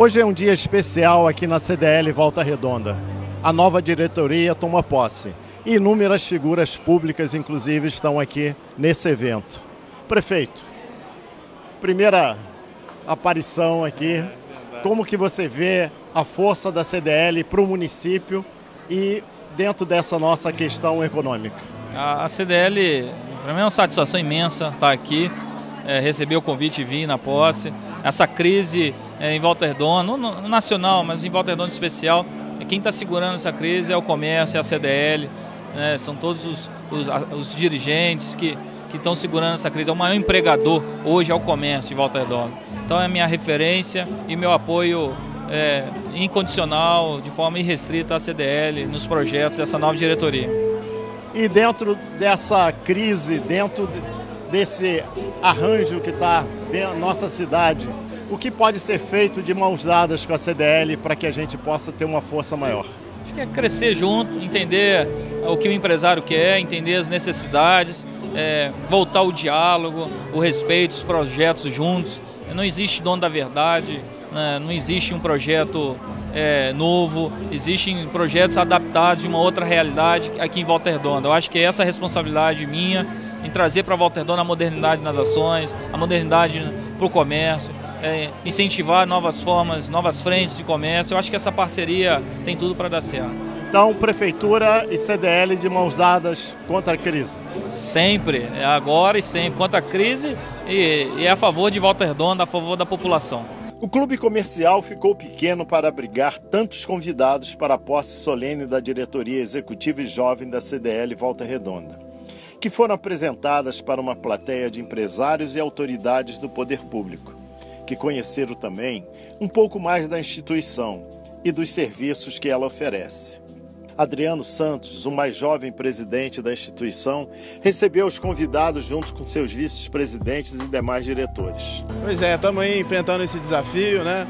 Hoje é um dia especial aqui na CDL Volta Redonda. A nova diretoria toma posse e inúmeras figuras públicas, inclusive, estão aqui nesse evento. Prefeito, primeira aparição aqui, como que você vê a força da CDL para o município e dentro dessa nossa questão econômica? A CDL, para mim é uma satisfação imensa estar aqui, receber o convite e vir na posse. Essa crise em Volta Redonda, não nacional, mas em Volta Redonda em especial, quem está segurando essa crise é o comércio, é a CDL, né? São todos os dirigentes que estão segurando essa crise. É o maior empregador hoje é o comércio de Volta Redonda. Então é a minha referência e meu apoio incondicional, de forma irrestrita à CDL, nos projetos dessa nova diretoria. E dentro dessa crise, dentro desse arranjo que está na nossa cidade, o que pode ser feito de mãos dadas com a CDL para que a gente possa ter uma força maior? Acho que é crescer junto, entender o que o empresário quer, entender as necessidades, voltar o diálogo, o respeito, os projetos juntos. Não existe dono da verdade, né? Não existe um projeto novo, existem projetos adaptados de uma outra realidade aqui em Volta Redonda. Eu acho que é essa a responsabilidade minha em trazer para Volta Redonda a modernidade nas ações, a modernidade para o comércio, incentivar novas formas, novas frentes de comércio. Eu acho que essa parceria tem tudo para dar certo. Então, Prefeitura e CDL de mãos dadas contra a crise? Sempre, agora e sempre, contra a crise e a favor de Volta Redonda, a favor da população. O clube comercial ficou pequeno para abrigar tantos convidados para a posse solene da diretoria executiva e jovem da CDL Volta Redonda, que foram apresentadas para uma plateia de empresários e autoridades do poder público, que conheceram também um pouco mais da instituição e dos serviços que ela oferece. Adriano Santos, o mais jovem presidente da instituição, recebeu os convidados junto com seus vice-presidentes e demais diretores. Pois é, estamos aí enfrentando esse desafio, né?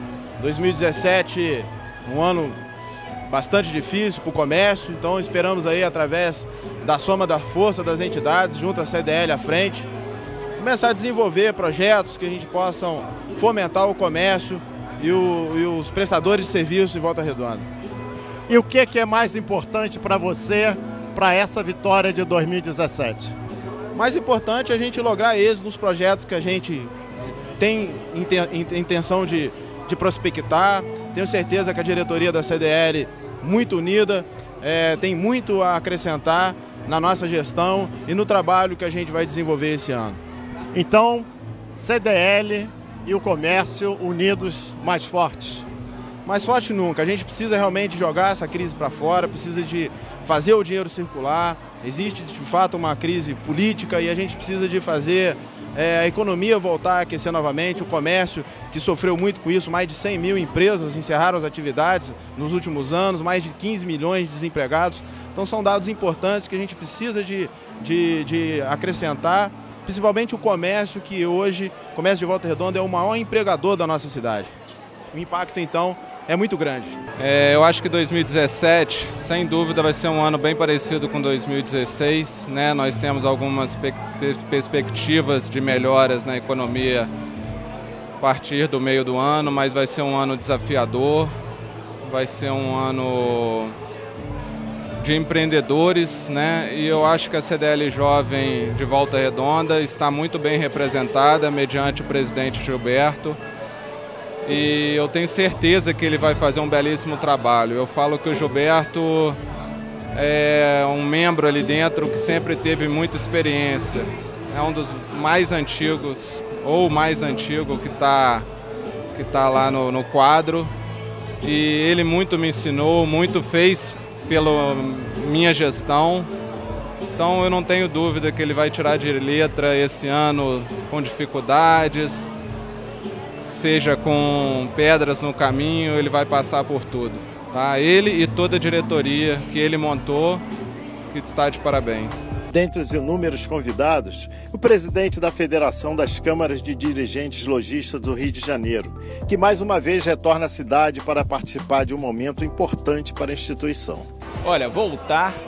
2017, um ano bastante difícil para o comércio, então esperamos aí, através da soma da força das entidades, junto à CDL à frente, começar a desenvolver projetos que a gente possam fomentar o comércio e os prestadores de serviços em Volta Redonda. E o que é mais importante para você, para essa vitória de 2017? Mais importante é a gente lograr êxito nos projetos que a gente tem intenção de prospectar. Tenho certeza que a diretoria da CDL, muito unida, tem muito a acrescentar na nossa gestão e no trabalho que a gente vai desenvolver esse ano. Então, CDL e o comércio unidos mais fortes? Mais forte nunca. A gente precisa realmente jogar essa crise para fora, precisa de fazer o dinheiro circular. Existe, de fato, uma crise política e a gente precisa de fazer a economia voltar a aquecer novamente. O comércio, que sofreu muito com isso, mais de 100 mil empresas encerraram as atividades nos últimos anos, mais de 15 milhões de desempregados. Então são dados importantes que a gente precisa de acrescentar, principalmente o comércio, que hoje, o comércio de Volta Redonda é o maior empregador da nossa cidade. O impacto, então, é muito grande. Eu acho que 2017, sem dúvida, vai ser um ano bem parecido com 2016, né? Nós temos algumas perspectivas de melhoras na economia a partir do meio do ano, mas vai ser um ano desafiador, vai ser um ano de empreendedores, né? E eu acho que a CDL Jovem de Volta Redonda está muito bem representada mediante o presidente Gilberto. E eu tenho certeza que ele vai fazer um belíssimo trabalho. Eu falo que o Gilberto é um membro ali dentro que sempre teve muita experiência. É um dos mais antigos, ou mais antigo, que tá lá no quadro. E ele muito me ensinou, muito fez pela minha gestão. Então eu não tenho dúvida que ele vai tirar de letra esse ano com dificuldades, seja com pedras no caminho, ele vai passar por tudo. Tá? Ele e toda a diretoria que ele montou, que está de parabéns. Dentre os inúmeros convidados, o presidente da Federação das Câmaras de Dirigentes Lojistas do Rio de Janeiro, que mais uma vez retorna à cidade para participar de um momento importante para a instituição. Olha, voltar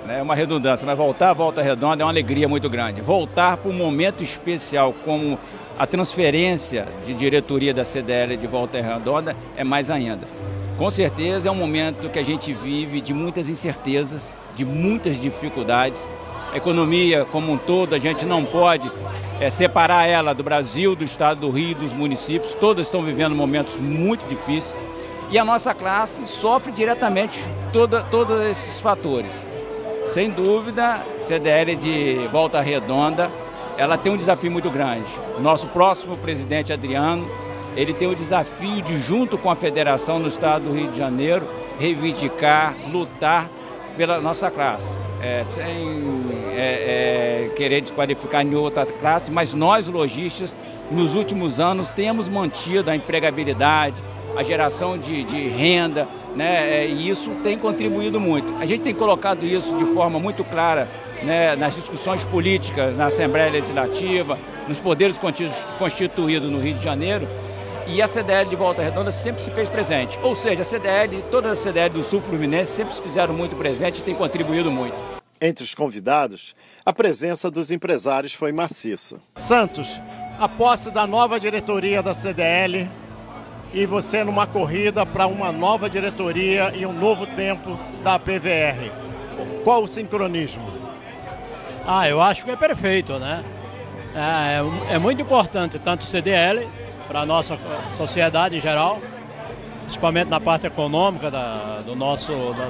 né? É uma redundância, mas voltar à Volta Redonda é uma alegria muito grande. Voltar para um momento especial como a transferência de diretoria da CDL de Volta Redonda é mais ainda. Com certeza é um momento que a gente vive de muitas incertezas, de muitas dificuldades. A economia como um todo, a gente não pode separar ela do Brasil, do estado do Rio, dos municípios. Todas estão vivendo momentos muito difíceis. E a nossa classe sofre diretamente todos esses fatores. Sem dúvida, a CDL de Volta Redonda, ela tem um desafio muito grande. Nosso próximo presidente, Adriano, ele tem o desafio de, junto com a federação no estado do Rio de Janeiro, reivindicar, lutar pela nossa classe. Sem querer desqualificar nenhuma outra classe, mas nós, lojistas, nos últimos anos, temos mantido a empregabilidade, a geração de renda, né? E isso tem contribuído muito. A gente tem colocado isso de forma muito clara, né, nas discussões políticas, na Assembleia Legislativa, nos poderes constituídos no Rio de Janeiro, e a CDL de Volta Redonda sempre se fez presente. Ou seja, a CDL, toda a CDL do Sul Fluminense sempre se fizeram muito presente e tem contribuído muito. Entre os convidados, a presença dos empresários foi maciça. Santos, a posse da nova diretoria da CDL e você numa corrida para uma nova diretoria e um novo tempo da PVR. Qual o sincronismo? Eu acho que é perfeito, né? É muito importante tanto o CDL para a nossa sociedade em geral, principalmente na parte econômica do nosso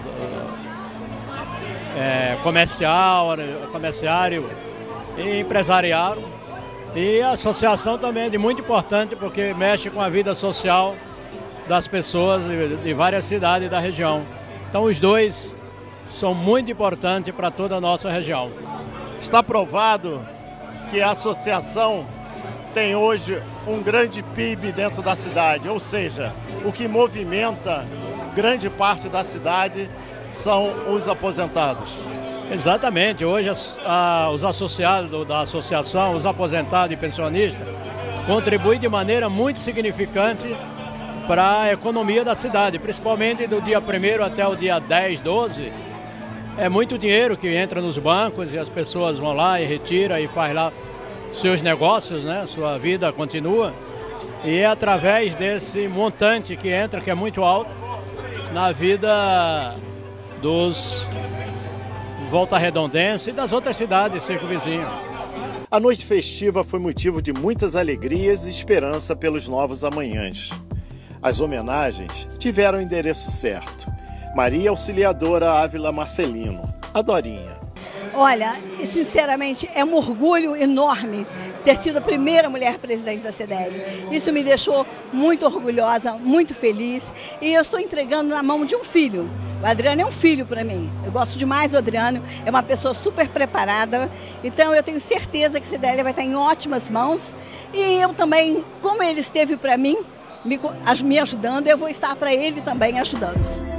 comerciário e empresarial. E a associação também é muito importante porque mexe com a vida social das pessoas de várias cidades da região. Então os dois são muito importantes para toda a nossa região. Está provado que a associação tem hoje um grande PIB dentro da cidade, ou seja, o que movimenta grande parte da cidade são os aposentados. Exatamente, hoje os associados da associação, os aposentados e pensionistas, contribuem de maneira muito significante para a economia da cidade, principalmente do dia 1º até o dia 10, 12. É muito dinheiro que entra nos bancos e as pessoas vão lá e retiram e faz lá seus negócios, né? Sua vida continua. E é através desse montante que entra, que é muito alto, na vida dos Volta Redondense e das outras cidades circunvizinhas. A noite festiva foi motivo de muitas alegrias e esperança pelos novos amanhãs. As homenagens tiveram o endereço certo. Maria Auxiliadora Ávila Marcelino, a Dorinha. Olha, sinceramente, é um orgulho enorme ter sido a primeira mulher presidente da CDL. Isso me deixou muito orgulhosa, muito feliz. E eu estou entregando na mão de um filho. O Adriano é um filho para mim. Eu gosto demais do Adriano, é uma pessoa super preparada. Então eu tenho certeza que a CDL vai estar em ótimas mãos. E eu também, como ele esteve para mim, me ajudando, eu vou estar para ele também ajudando.